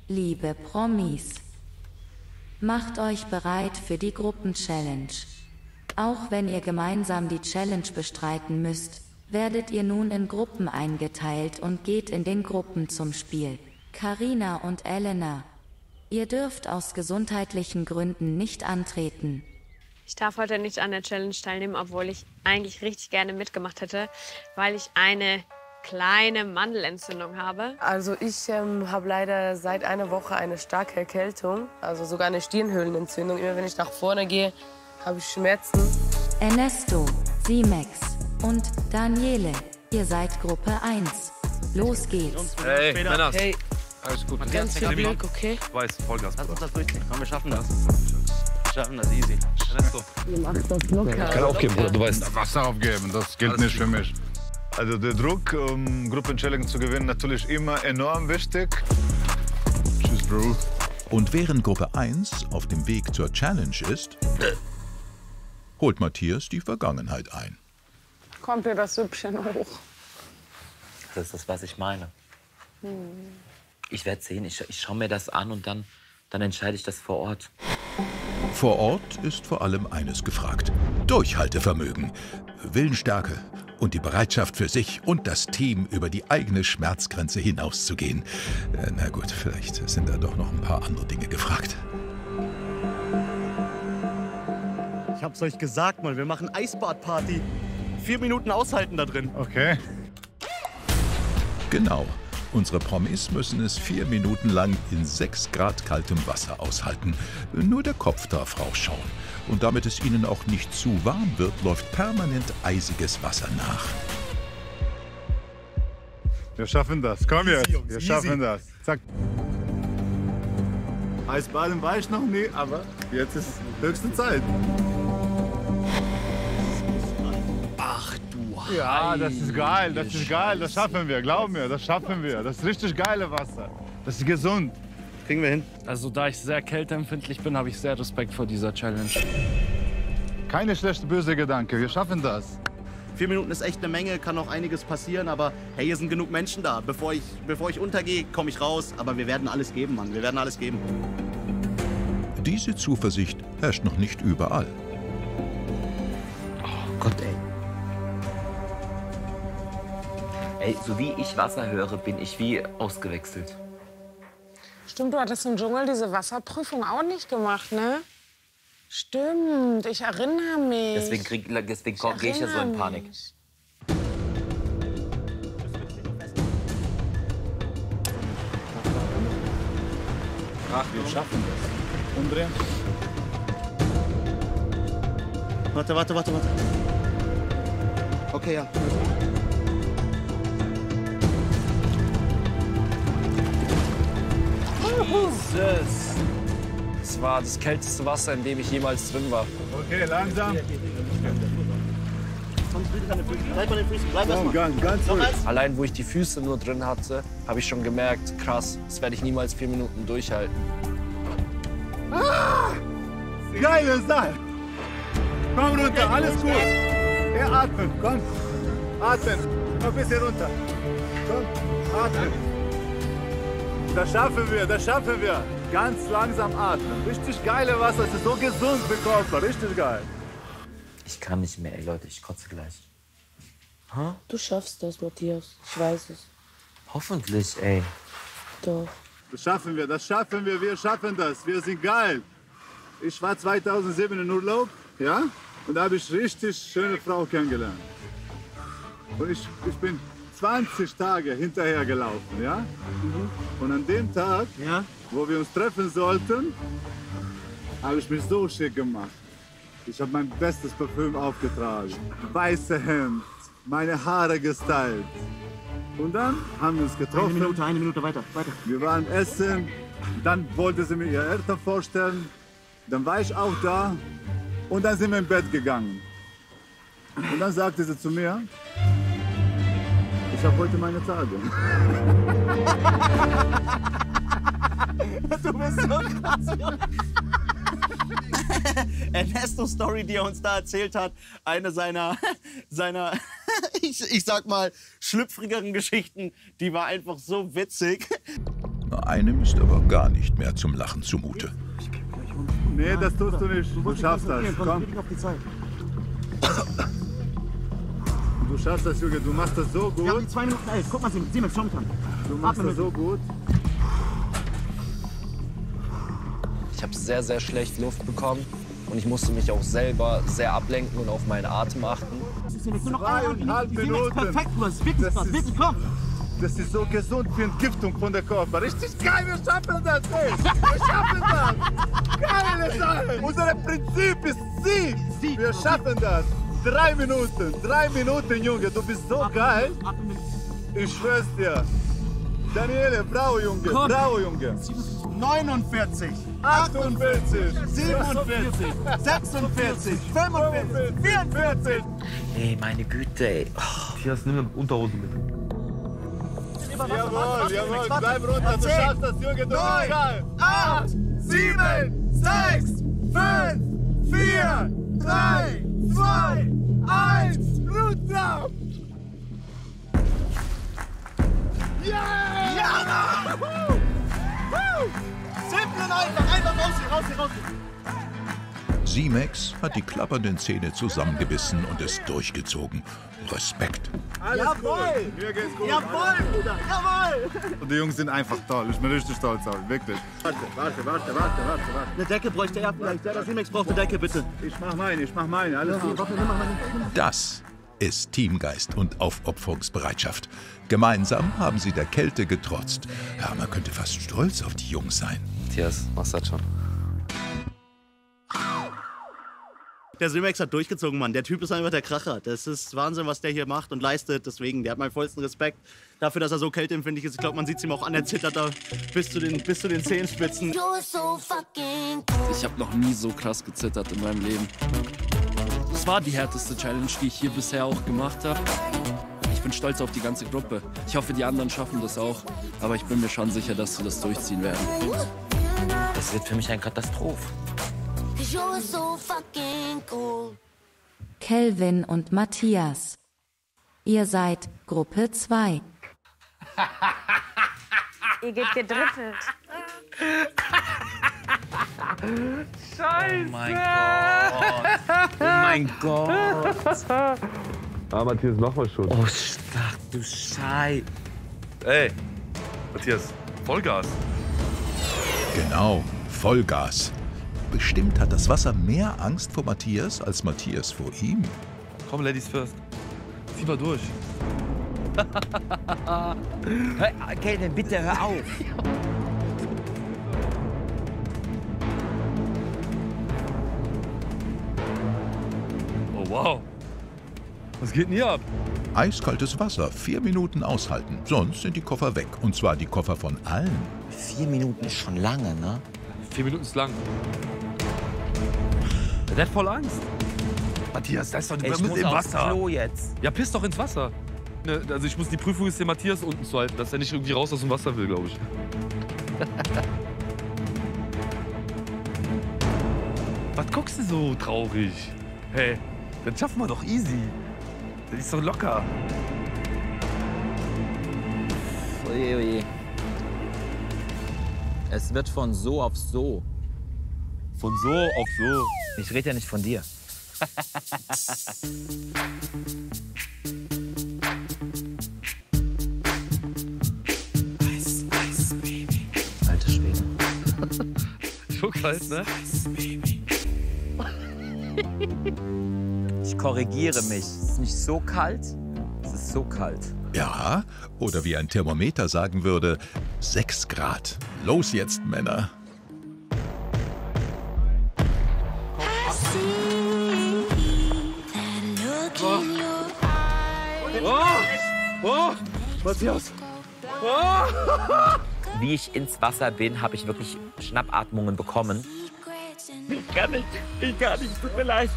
Liebe Promis, macht euch bereit für die Gruppenchallenge. Auch wenn ihr gemeinsam die Challenge bestreiten müsst, werdet ihr nun in Gruppen eingeteilt und geht in den Gruppen zum Spiel. Carina und Elena, ihr dürft aus gesundheitlichen Gründen nicht antreten. Ich darf heute nicht an der Challenge teilnehmen, obwohl ich eigentlich richtig gerne mitgemacht hätte, weil ich eine kleine Mandelentzündung habe. Also ich habe leider seit einer Woche eine starke Erkältung, also sogar eine Stirnhöhlenentzündung. Immer wenn ich nach vorne gehe, habe ich Schmerzen. Ernesto, Simex und Daniele, ihr seid Gruppe 1. Los geht's. Hey, Männer. Hey, Alles gut. ganz viel Glück, okay? Ich weiß, Vollgas. Lass uns das durchziehen. Komm, wir schaffen das. Wir schaffen das easy. Ernesto. Ihr macht das locker. Ich kann aufgeben, Bruder, du weißt. Wasser aufgeben, das gilt Alles nicht für mich. Also der Druck, Gruppenchallenge zu gewinnen, natürlich immer enorm wichtig. Tschüss, Bro. Und während Gruppe 1 auf dem Weg zur Challenge ist, holt Matthias die Vergangenheit ein. Kommt dir das Süppchen hoch? Das ist das, was ich meine. Ich werde sehen, ich schaue mir das an und dann entscheide ich das vor Ort. Vor Ort ist vor allem eines gefragt: Durchhaltevermögen, Willensstärke und die Bereitschaft für sich und das Team über die eigene Schmerzgrenze hinauszugehen. Na gut, vielleicht sind da doch noch ein paar andere Dinge gefragt. Ich hab's euch gesagt, Mann, wir machen Eisbadparty. 4 Minuten aushalten da drin. Okay. Genau. Unsere Promis müssen es 4 Minuten lang in 6 Grad kaltem Wasser aushalten. Nur der Kopf darf rausschauen. Und damit es ihnen auch nicht zu warm wird, läuft permanent eisiges Wasser nach. Wir schaffen das. Komm jetzt. Jungs, Wir easy. schaffen das. Zack. Eisbaden war ich noch nie, aber jetzt ist höchste Zeit. Ach du Ja, das ist geil, das ist geil, das schaffen wir, glaub mir, das schaffen wir. Das ist richtig geile Wasser. Das ist gesund. Kriegen wir hin. Also da ich sehr kälteempfindlich bin, habe ich sehr Respekt vor dieser Challenge. Keine schlechte, böse Gedanke, wir schaffen das. 4 Minuten ist echt eine Menge, kann noch einiges passieren, aber hey, hier sind genug Menschen da. Bevor ich untergehe, komme ich raus. Aber wir werden alles geben, Mann, wir werden alles geben. Diese Zuversicht herrscht noch nicht überall. Oh Gott, ey. Ey, so wie ich Wasser höre, bin ich wie ausgewechselt. Stimmt, du hattest im Dschungel diese Wasserprüfung auch nicht gemacht, ne? Stimmt, ich erinnere mich. Deswegen gehe ich ja so in Panik. Ach, wir schaffen das. Umdrehen. Warte. Okay, ja. Jesus! Das war das kälteste Wasser, in dem ich jemals drin war. Okay, langsam. Bleib an den Füßen, bleib erst mal. Ganz ruhig. Allein, wo ich die Füße nur drin hatte, habe ich schon gemerkt, krass, das werde ich niemals 4 Minuten durchhalten. Geile Sache. Komm runter, alles gut. Ja, atmen, komm. Atmen. Noch ein bisschen runter. Komm, atmen. Das schaffen wir. Ganz langsam atmen. Richtig geile Wasser, es ist so gesund für den Körper, richtig geil. Ich kann nicht mehr, ey Leute, ich kotze gleich. Huh? Du schaffst das, Matthias. Ich weiß es. Hoffentlich, ey. Doch. Wir schaffen das. Wir sind geil. Ich war 2007 in Urlaub, ja? Und da habe ich richtig schöne Frau kennengelernt. Und ich bin 20 Tage hinterher gelaufen, ja? Und an dem Tag, Ja? wo wir uns treffen sollten, habe ich mich so schick gemacht. Ich habe mein bestes Parfüm aufgetragen, weiße Hemd, meine Haare gestylt. Und dann haben wir uns getroffen. Eine Minute, weiter. Wir waren essen, dann wollte sie mir ihre Eltern vorstellen. Dann war ich auch da und dann sind wir ins Bett gegangen. Und dann sagte sie zu mir, ich habe heute meine Tage. Du bist so krass. Ernestos Story, die er uns da erzählt hat, eine seiner ich sag mal, schlüpfrigeren Geschichten, die war einfach so witzig. Einem ist aber gar nicht mehr zum Lachen zumute. Nee, das tust du nicht. Du schaffst das. Komm. Du schaffst das, Junge. Du machst das so gut. Wir haben die 2 Minuten 11. Guck mal, Siemens, schon dran. Du machst das so gut. Ich habe sehr, sehr schlecht Luft bekommen und ich musste mich auch selber sehr ablenken und auf meinen Atem achten. Das ist nur noch 2,5 Minuten. Perfekt, du hast wirklich was. Wirklich, komm. Das ist so gesund für Entgiftung von der Körper. Richtig geil, wir schaffen das, ey. Wir schaffen das. Geile Sache. Unser Prinzip ist Sieg. Wir schaffen das. 3 Minuten. 3 Minuten, Junge. Du bist so geil. Ich schwör's dir. Daniele, bravo, Junge. Komm. Bravo, Junge. 49, 48, 47, 46, 45, 44. Ey, meine Güte, ey. Matthias, nimm eine Unterhose mit. Jawohl, jawohl. Bleib runter. Du schaffst das, Junge. Du bist geil. 8, 7, 6, 5, 4, 3, 2, 1. Runter. Ja! Ja, Mann! Simpel und einfach raus hier. Simex hat die klappernden Zähne zusammengebissen und es durchgezogen. Respekt. Alles Jawohl! gut. Mir geht's gut. Jawohl, Bruder, jawohl! Und die Jungs sind einfach toll. Ich bin richtig stolz auf ihn, wirklich. Warte. Eine Decke bräuchte er vielleicht. Der Simex braucht eine Decke, bitte. Ich mach meine. Alles gut. Das ist Teamgeist und Aufopferungsbereitschaft. Gemeinsam haben sie der Kälte getrotzt. Ja, man könnte fast stolz auf die Jungs sein. Matthias, machst das schon. Der Simex hat durchgezogen, Mann. Der Typ ist einfach der Kracher. Das ist Wahnsinn, was der hier macht und leistet. Deswegen, der hat meinen vollsten Respekt dafür, dass er so kälteempfindlich ist. Ich glaube, man sieht es ihm auch an. Er zittert da bis zu den Zehenspitzen. Ich habe noch nie so krass gezittert in meinem Leben. Das war die härteste Challenge, die ich hier bisher auch gemacht habe. Ich bin stolz auf die ganze Gruppe. Ich hoffe, die anderen schaffen das auch. Aber ich bin mir schon sicher, dass sie das durchziehen werden. Das wird für mich eine Katastrophe. Kelvin und Matthias. Ihr seid Gruppe 2. Ihr geht gedrittelt. Oh mein Gott. Ah, Matthias, mach mal schon. Oh, stark, du Scheiße. Ey, Matthias, Vollgas. Genau, Vollgas. Bestimmt hat das Wasser mehr Angst vor Matthias als Matthias vor ihm. Komm, Ladies first. Zieh mal durch. Kelvin, bitte hör auf. Oh, wow. Was geht denn hier ab? Eiskaltes Wasser, 4 Minuten aushalten. Sonst sind die Koffer weg. Und zwar die Koffer von allen. 4 Minuten ist schon lange, ne? 4 Minuten ist lang. Der hat voll Angst. Matthias, da ist doch Ich mit muss im aufs Wasser. Klo jetzt. Ja, piss doch ins Wasser. Ne, also die Prüfung ist, den Matthias unten zu halten, dass er nicht irgendwie raus aus dem Wasser will, glaube ich. Was guckst du so traurig? Hey, das schaffen wir doch easy. Das ist doch locker. Oje, oje. Es wird von so auf so. Von so auf so. Ich rede ja nicht von dir. Alter Schwede. So kalt, ne? Ich korrigiere mich. Es ist nicht so kalt, es ist so kalt. Ja, oder wie ein Thermometer sagen würde, 6 Grad. Los jetzt, Männer. Oh, Matthias. Wie ich ins Wasser bin, habe ich wirklich Schnappatmungen bekommen. Ich kann nicht, tut mir leid.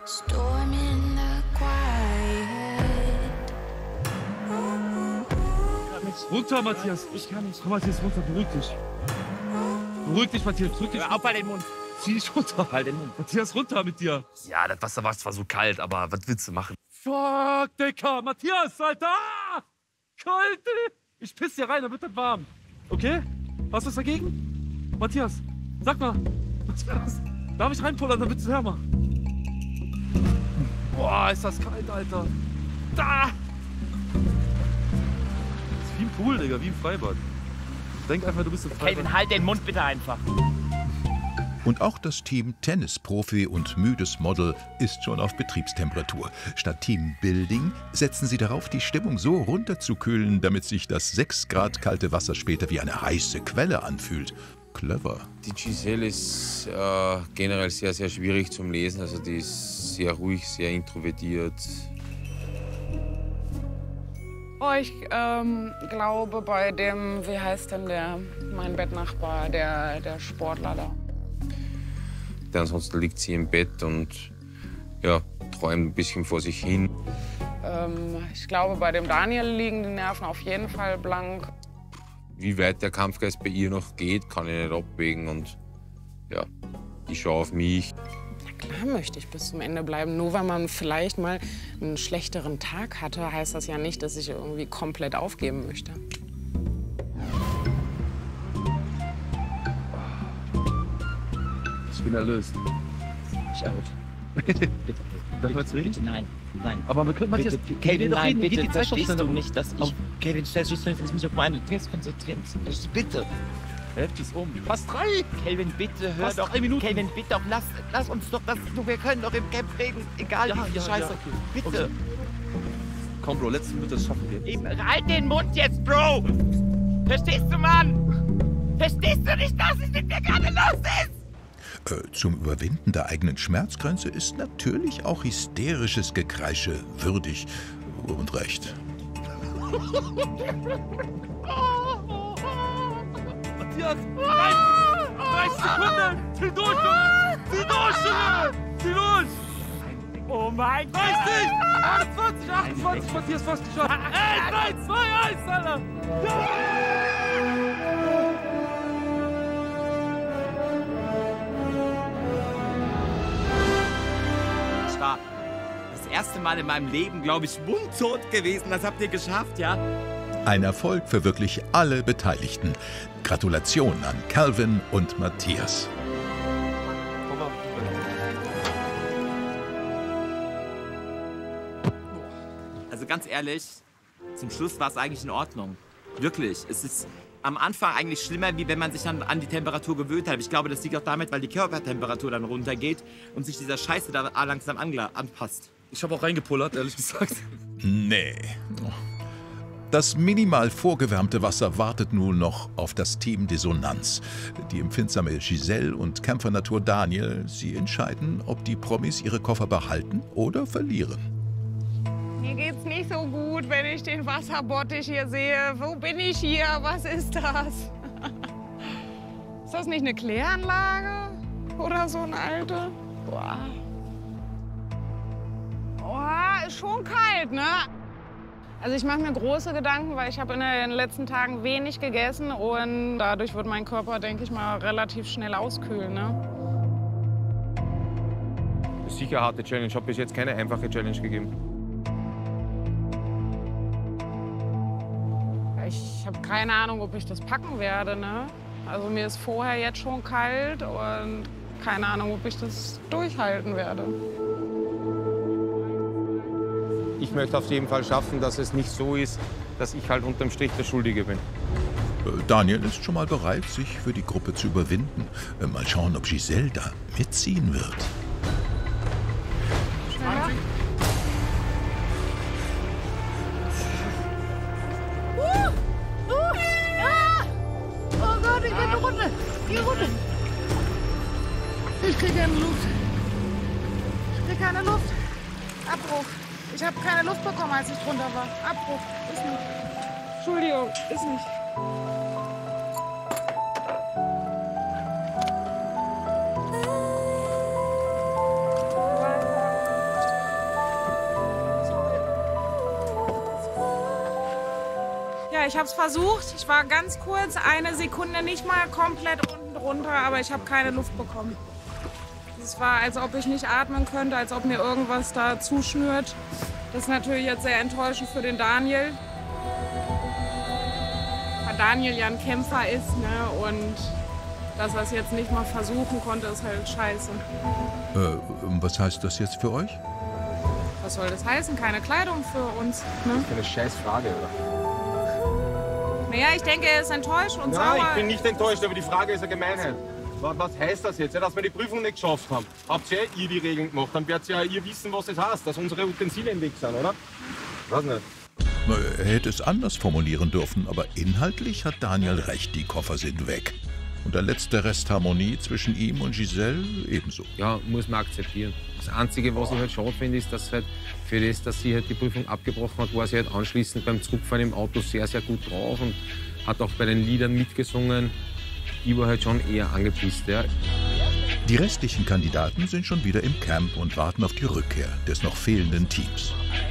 Runter, Matthias. Ich kann nicht. Komm, Matthias, runter. Beruhig dich. Beruhig dich, Matthias. Beruhig dich. Auf halt den Mund. Zieh dich runter. Halt den Mund. Matthias, runter mit dir. Ja, das Wasser war zwar so kalt, aber was willst du machen? Fuck, Dicker. Matthias, Alter. Kalt. Ich piss hier rein, dann wird das warm. Okay? Hast du was dagegen? Matthias, sag mal, was wäre das? Darf ich reinpullern, damit es wärmer? Boah, ist das kalt, Alter. Da! Das ist wie im Pool, Digga, wie im Freibad. Denk einfach, du bist im Freibad. Kelvin, halt den Mund bitte einfach. Und auch das Team Tennisprofi und müdes Model ist schon auf Betriebstemperatur. Statt Team Building setzen sie darauf, die Stimmung so runterzukühlen, damit sich das 6 Grad kalte Wasser später wie eine heiße Quelle anfühlt. Clever. Die Giselle ist generell sehr, sehr schwierig zum Lesen. Also die ist sehr ruhig, sehr introvertiert. Oh, ich glaube bei dem, wie heißt denn der, mein Bettnachbar, der Sportler da. Ansonsten liegt sie im Bett und ja, träumt ein bisschen vor sich hin. Ich glaube, bei dem Daniel liegen die Nerven auf jeden Fall blank. Wie weit der Kampfgeist bei ihr noch geht, kann ich nicht abwägen. Und ja, ich schaue auf mich. Na klar möchte ich bis zum Ende bleiben. Nur weil man vielleicht mal einen schlechteren Tag hatte, heißt das ja nicht, dass ich irgendwie komplett aufgeben möchte. Ich bin erlöst. Ich auch. Darf ich jetzt reden? Bitte, nein. Aber wir können mal jetzt... Kelvin, nein, bitte, die Zeit verstehst du nicht, dass ich... Kelvin, verstehst du nicht, dass ich mich auf meine Tests konzentrieren muss? Bitte. Hälfte ist um. Fast 3. Kelvin, bitte, hör Fast doch. 3 Minuten. Kelvin, bitte doch, lass uns doch das... Wir können doch im Camp reden, egal wie viel Scheiße. Okay. Bitte. Okay. Komm, Bro, letzte Minute, das schaffen wir. Eben, halt den Mund jetzt, Bro! Verstehst du, Mann? Verstehst du nicht, dass es mit mir gerade los ist? Zum Überwinden der eigenen Schmerzgrenze ist natürlich auch hysterisches Gekreische würdig und recht. Matthias, 30 Sekunden! Zieh durch, Junge! Zieh durch, Junge! Zieh durch! Oh mein Gott! 30! 28, 28, Matthias, fast geschafft! 3, 2, 1, Alter! Ja! Ich war das erste Mal in meinem Leben, glaube ich, mundtot gewesen. Das habt ihr geschafft, ja? Ein Erfolg für wirklich alle Beteiligten. Gratulation an Calvin und Matthias. Also ganz ehrlich, zum Schluss war es eigentlich in Ordnung. Wirklich. Es ist am Anfang eigentlich schlimmer, wie wenn man sich dann an die Temperatur gewöhnt hat. Ich glaube, das liegt auch damit, weil die Körpertemperatur dann runtergeht und sich dieser Scheiße da langsam anpasst. Ich habe auch reingepullert, ehrlich gesagt. Nee. Das minimal vorgewärmte Wasser wartet nun noch auf das Team Dissonanz. Die empfindsame Giselle und Kämpfernatur Daniel, sie entscheiden, ob die Promis ihre Koffer behalten oder verlieren. Mir geht's nicht so gut, wenn ich den Wasserbottich hier sehe. Wo bin ich hier? Was ist das? Ist das nicht eine Kläranlage? Oder so eine alte? Boah. Boah, ist schon kalt, ne? Also ich mache mir große Gedanken, weil ich habe in den letzten Tagen wenig gegessen und dadurch wird mein Körper, denke ich mal, relativ schnell auskühlen, ne? Sicher eine harte Challenge. Ich habe bis jetzt keine einfache Challenge gegeben. Ich habe keine Ahnung, ob ich das packen werde, ne? Also mir ist vorher jetzt schon kalt und keine Ahnung, ob ich das durchhalten werde. Ich möchte auf jeden Fall schaffen, dass es nicht so ist, dass ich halt unterm Strich der Schuldige bin. Daniel ist schon mal bereit, sich für die Gruppe zu überwinden. Mal schauen, ob Giselle da mitziehen wird. Schneller. Oh Gott, ich bin runter. Geh runter. Ich kriege keine Luft. Ich kriege keine Luft. Abbruch. Ich habe keine Luft bekommen, als ich drunter war. Abbruch. Ist nicht. Entschuldigung, ist nicht. Ja, ich habe es versucht. Ich war ganz kurz, eine Sekunde nicht mal komplett unten drunter, aber ich habe keine Luft bekommen. Es war, als ob ich nicht atmen könnte, als ob mir irgendwas da zuschnürt. Das ist natürlich jetzt sehr enttäuschend für den Daniel. Daniel ja ein Kämpfer ist, ne? Und dass er es jetzt nicht mal versuchen konnte, ist halt scheiße. Was heißt das jetzt für euch? Was soll das heißen? Keine Kleidung für uns, ne? Das ist eine scheiß Frage, oder? Naja, ich denke, er ist enttäuscht und sauer. Nein, ich bin nicht enttäuscht, aber die Frage ist eine Gemeinheit. Was heißt das jetzt? Ja, dass wir die Prüfung nicht geschafft haben. Habt ihr ihr die Regeln gemacht? Dann werdet ihr ja ihr wissen, was das heißt, dass unsere Utensilien weg sind, oder? Weiß nicht. Er hätte es anders formulieren dürfen, aber inhaltlich hat Daniel recht, die Koffer sind weg. Und der letzte Rest Harmonie zwischen ihm und Giselle ebenso. Ja, muss man akzeptieren. Das Einzige, was ich halt schade finde, ist, dass halt für das, dass sie halt die Prüfung abgebrochen hat, war sie halt anschließend beim Zurückfahren im Auto sehr, sehr gut drauf und hat auch bei den Liedern mitgesungen. Ich war halt schon eher angepisst, ja. Die restlichen Kandidaten sind schon wieder im Camp und warten auf die Rückkehr des noch fehlenden Teams.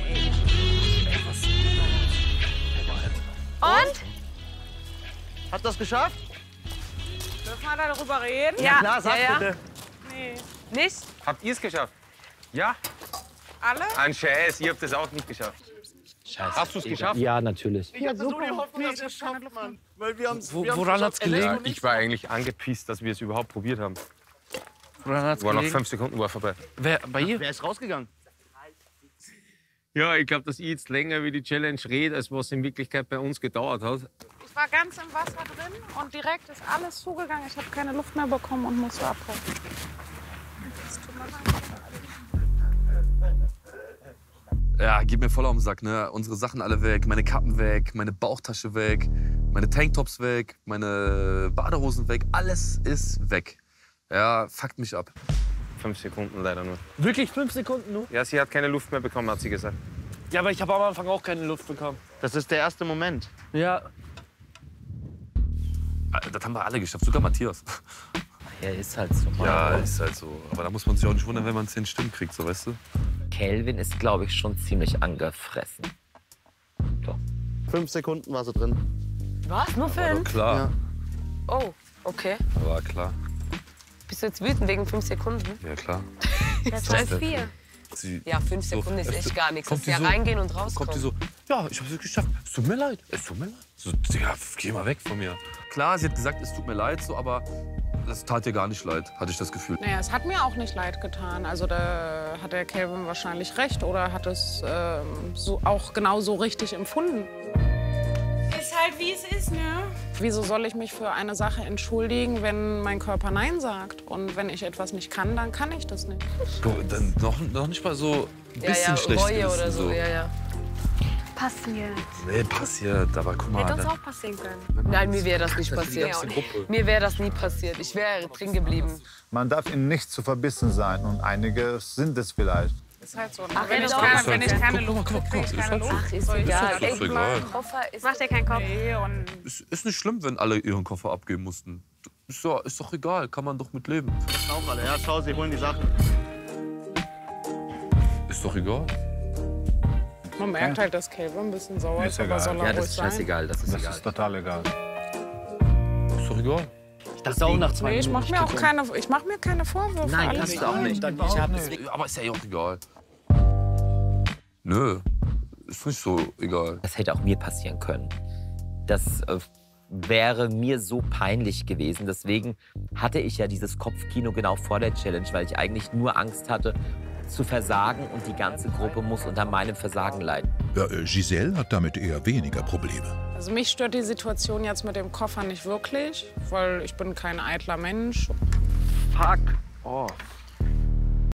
Und? Habt ihr das geschafft? Dürfen wir darüber reden? Ja, klar, sag bitte. Nee. Nicht? Habt ihr es geschafft? Ja? Alle? Ein Scheiß, ihr habt es auch nicht geschafft. Scheiße. Hast du es geschafft? Ja, natürlich. Ich hatte so die Hoffnung, dass wir es schaffen, Mann. Weil wir haben's, Woran hat's gelegen? Ich war eigentlich angepisst, dass wir es überhaupt probiert haben. Woran hat's War noch gelegen? 5 Sekunden war vorbei. Wer, bei ihr? Wer ist rausgegangen? Ja, ich glaube, dass ich jetzt länger wie die Challenge rede, als was in Wirklichkeit bei uns gedauert hat. Ich war ganz im Wasser drin und direkt ist alles zugegangen. Ich habe keine Luft mehr bekommen und musste abbrechen. Das tut mir leid. Ja, geht mir voll auf den Sack, ne? Unsere Sachen alle weg, meine Kappen weg, meine Bauchtasche weg, meine Tanktops weg, meine Badehosen weg. Alles ist weg. Ja, fuckt mich ab. 5 Sekunden leider nur. Wirklich 5 Sekunden nur? Ja, sie hat keine Luft mehr bekommen, hat sie gesagt. Ja, aber ich habe am Anfang auch keine Luft bekommen. Das ist der erste Moment. Ja. Das haben wir alle geschafft, sogar Matthias. Ja, ist halt so. Ja, ist halt so. Aber da muss man sich auch nicht wundern, wenn man 10 Stimmen kriegt, so weißt du? Kelvin ist, glaube ich, schon ziemlich angefressen. Doch. 5 Sekunden war sie drin. Was? Nur War doch 5? klar. Ja. Oh, okay. War klar. Bist du jetzt wütend wegen 5 Sekunden? Ja, klar. Das heißt 4. Ja, 5 Sekunden ist echt gar nichts. Das ist ja reingehen und rauskommen. Kommt die so, ja, ich hab's geschafft. Es tut mir leid. Es tut mir leid. So, Digga, geh mal weg von mir. Klar, sie hat gesagt, es tut mir leid, so, aber das tat ihr gar nicht leid, hatte ich das Gefühl. Naja, es hat mir auch nicht leid getan. Also da hat der Kelvin wahrscheinlich recht oder hat es so auch genau so richtig empfunden. Ist halt wie es ist, ne? Wieso soll ich mich für eine Sache entschuldigen, wenn mein Körper Nein sagt? Und wenn ich etwas nicht kann, dann kann ich das nicht. Du, dann noch nicht mal so ein bisschen schlecht Reue gewesen, oder so. Ja. Passiert. Nee, passiert, aber guck mal. Hätte uns da- auch passieren können. Nein, mir wäre das nicht passiert. ganze Gruppe. Mir wäre das nie passiert. Ich wäre drin geblieben. Man darf in nichts zu verbissen sein und einige sind es vielleicht. Ist halt so. Ach, Wenn ich doch. keine Luft kriege, kriege ich keine Luft. Ach, ist Soll ich egal. das Ist doch egal. Koffer ist Mach dir keinen Kopf. Nee, und Ist nicht schlimm, wenn alle ihren Koffer abgeben mussten. Ist doch egal, kann man doch mit leben. Auch alle, ja, schau, sie holen die Sachen. Ist doch egal. man merkt halt, dass Kelvin ein bisschen sauer ist, aber soll er Ja, ruhig das ist sein. scheißegal, das ist egal. Das ist total egal. Ist doch egal. Ich dachte auch nach 2 Nee, Minuten. ich mach mir keine Vorwürfe. Nein, alles kannst du auch gut. nicht. Aber ist ja auch egal. Nö, ist nicht so egal. Das hätte auch mir passieren können. Das wäre mir so peinlich gewesen. Deswegen hatte ich ja dieses Kopfkino genau vor der Challenge, weil ich eigentlich nur Angst hatte, zu versagen und die ganze Gruppe muss unter meinem Versagen leiden. Ja, Giselle hat damit eher weniger Probleme. Also mich stört die Situation jetzt mit dem Koffer nicht wirklich, weil ich bin kein eitler Mensch. Fuck off.